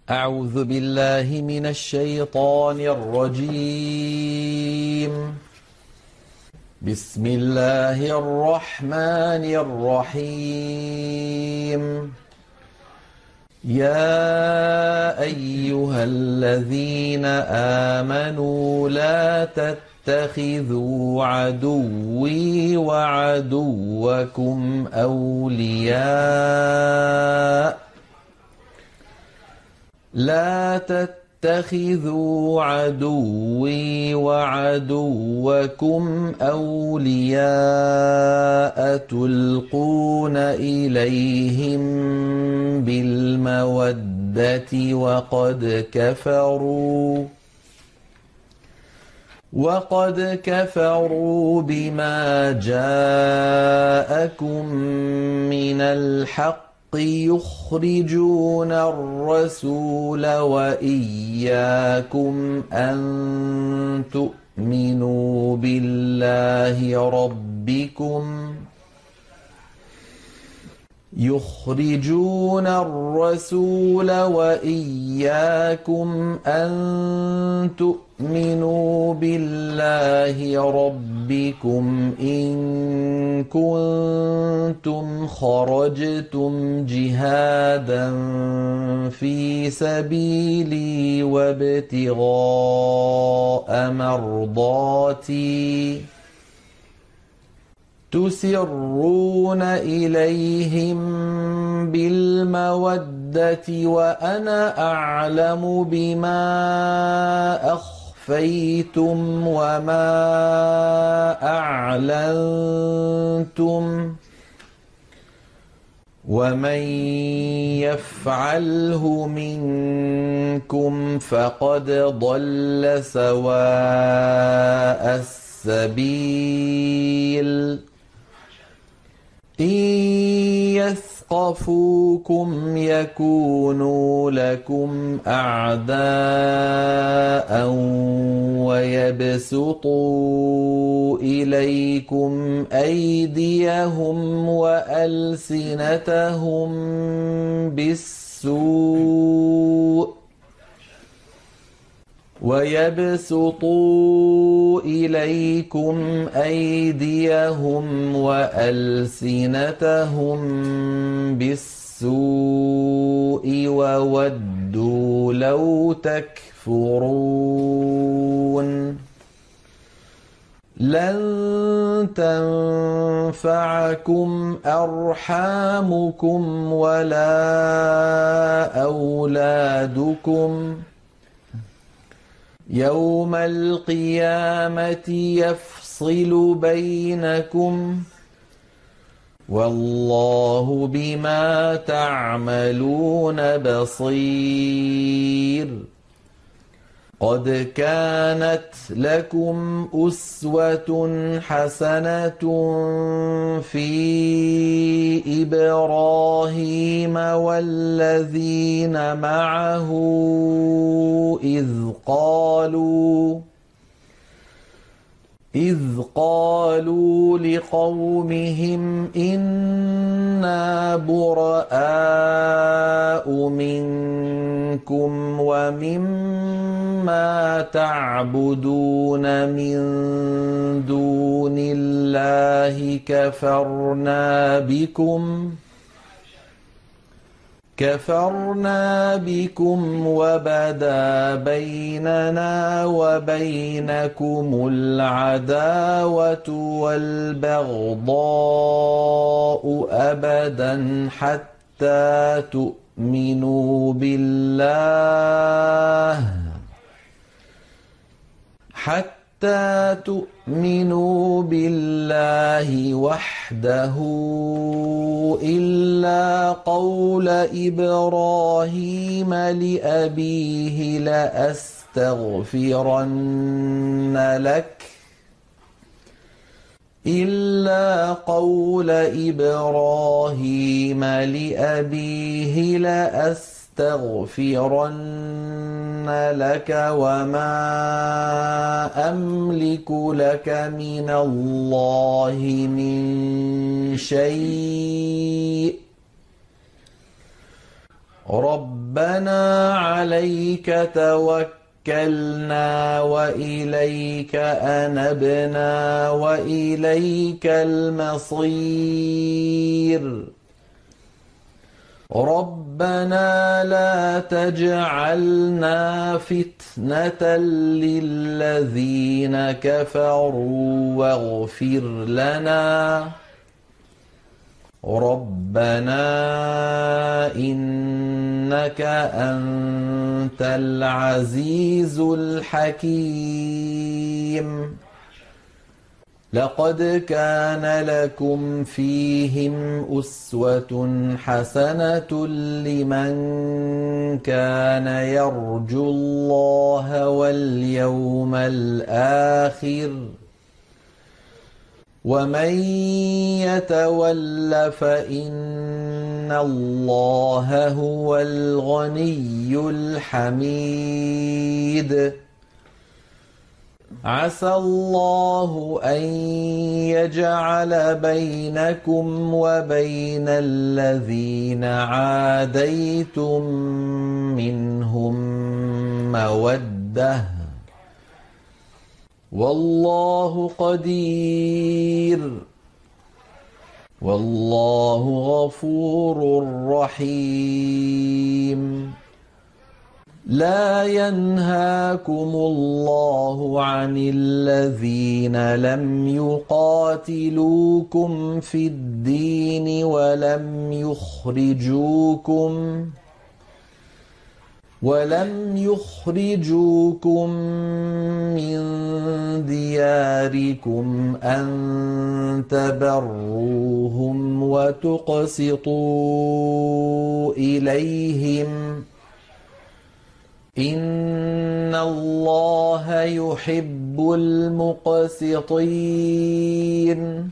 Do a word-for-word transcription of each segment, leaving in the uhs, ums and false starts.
أعوذ بالله من الشيطان الرجيم. بسم الله الرحمن الرحيم. يا أيها الذين آمنوا لا تتخذوا عدوي وعدوكم أولياء لا تتخذوا عدوي وعدوكم أولياء تلقون إليهم بالمودة وقد كفروا وقد كفروا بما جاءكم من الحق يخرجون الرسول وإياكم أن تؤمنوا بالله ربكم يخرجون الرسول وإياكم أن تؤمنوا بالله ربكم إن كنتم خرجتم جهادا في سبيلي وابتغاء مرضاتي تسرون إليهم بالمودة وأنا أعلم بما أخفيتم وما أعلنتم ومن يفعله منكم فقد ضل سواء السبيل إن يثقفوكم يكونوا لكم أعداء ويبسطوا إليكم أيديهم وألسنتهم بالسوء ويبسطوا إليكم أيديهم وألسنتهم بالسوء وودوا لو تكفرون لن تنفعكم أرحامكم ولا أولادكم يوم القيامة يفصل بينكم والله بما تعملون بصير قد كانت لكم أسوة حسنة في إبراهيم والذين معه إذ قالوا إذ قالوا لقومهم إنا براء منكم ومما تعبدون من دون الله كفرنا بكم كفرنا بكم وبدا بيننا وبينكم العداوة والبغضاء أبدا حتى تؤمنوا بالله حتى تؤمنوا بالله وحده إلا قول إبراهيم لأبيه لأستغفرن لك إلا قول إبراهيم لأبيه لأستغفرن لك وما أملك لك من الله من شيء ربنا عليك توكلنا وإليك أنبنا وإليك المصير ربنا لا تجعلنا فتنة للذين كفروا واغفر لنا ربنا إنك أنت العزيز الحكيم لقد كان لكم فيهم أسوة حسنة لمن كان يرجو الله واليوم الآخر ومن يتول فإن الله هو الغني الحميد عسى الله أن يجعل بينكم وبين الذين عاديتم منهم مودة والله قدير والله غفور رحيم لا ينهاكم الله عن الذين لم يقاتلوكم في الدين ولم يخرجوكم ولم يخرجوكم من دياركم أن تبروهم وتقسطوا إليهم إن الله يحب المقسطين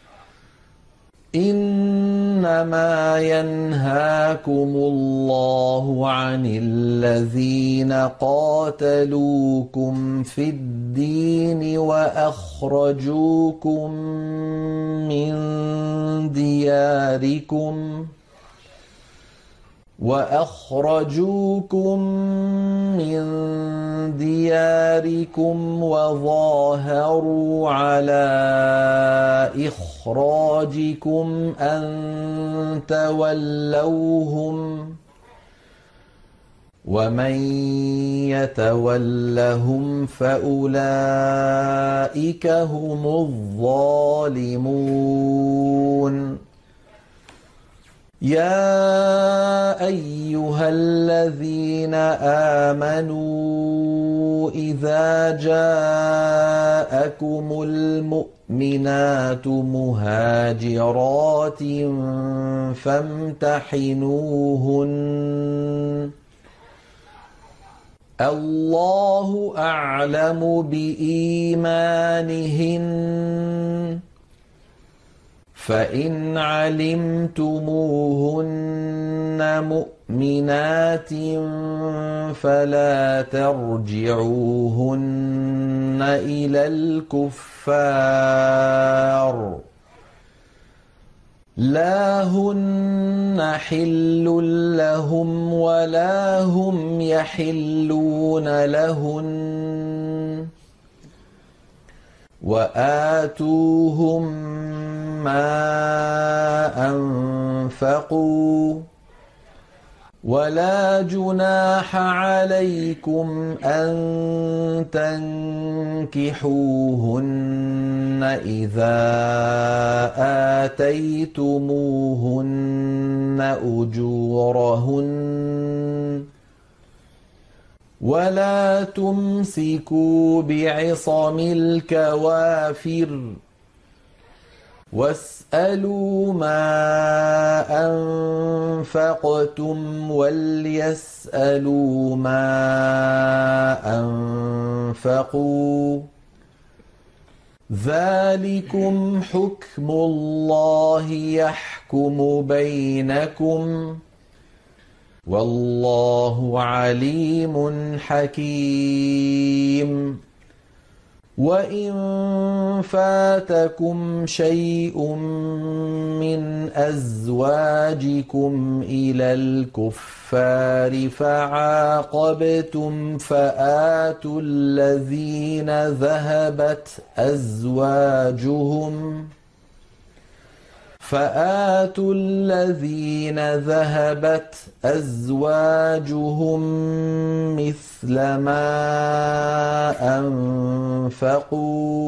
إنما ينهاكم الله عن الذين قاتلوكم في الدين وأخرجوكم من دياركم وأخرجوكم من دياركم وظاهروا على إخراجكم أن تولوهم ومن يتولهم فأولئك هم الظالمون يا أيها الذين آمنوا إذا جاءكم المؤمنات مهاجرات فامتحنوهن الله أعلم بإيمانهن فإن علمتموهن مؤمنات فلا ترجعوهن إلى الكفار لا هن حل لهم ولا هم يحلون لهن وآتوهم ما أنفقوا ولا جناح عليكم أن تنكحوهن إذا آتيتموهن أجورهن ولا تمسكوا بعصم الكوافر واسألوا ما أنفقتم وليسألوا ما أنفقوا ذلكم حكم الله يحكم بينكم والله عليم حكيم وإن فاتكم شيء من أزواجكم إلى الكفار فعاقبتم فآتوا الذين ذهبت أزواجهم فآتوا الذين ذهبت أزواجهم مثل ما أنفقوا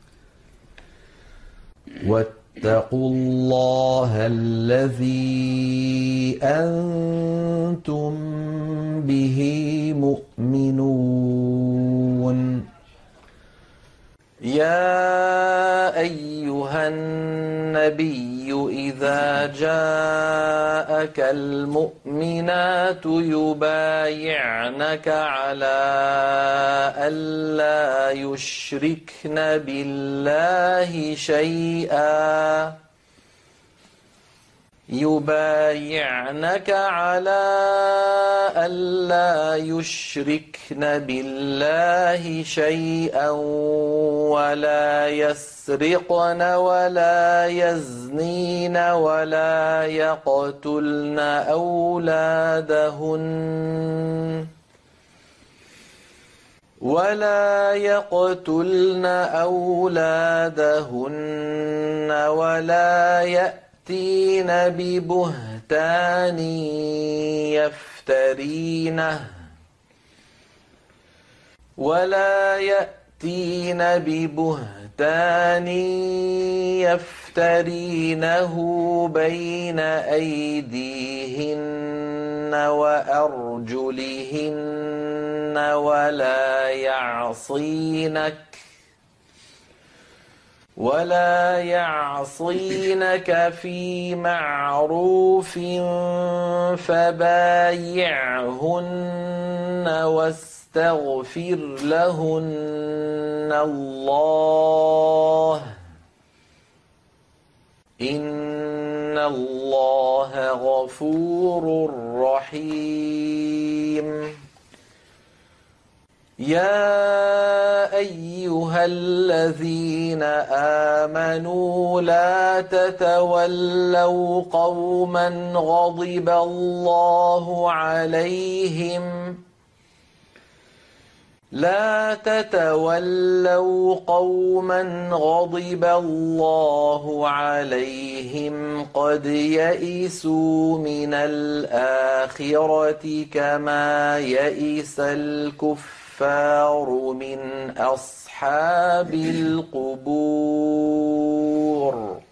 واتقوا الله الذي أنتم به مؤمنون. يا أيها النبي إذا جاءك المؤمنات يبايعنك على ألا يشركن بالله شيئا يبايعنك على ألا يشركن بالله شيئا ولا يسرقن ولا يزنين ولا يقتلن أولادهن ولا يقتلن أولادهن ولا يأتين يأتين ببهتان يفترينه ولا يأتين ببهتان يفترينه بين أيديهن وأرجلهن ولا يعصينك ولا يعصينك في معروف فبايعهن واستغفر لهن الله إن الله غفور رحيم. يا أيها الذين آمنوا لا تتولوا قوما غضب الله عليهم لا تتولوا قوما غضب الله عليهم قد يئسوا من الآخرة كما يئس الكفار الكفار من أصحاب القبور.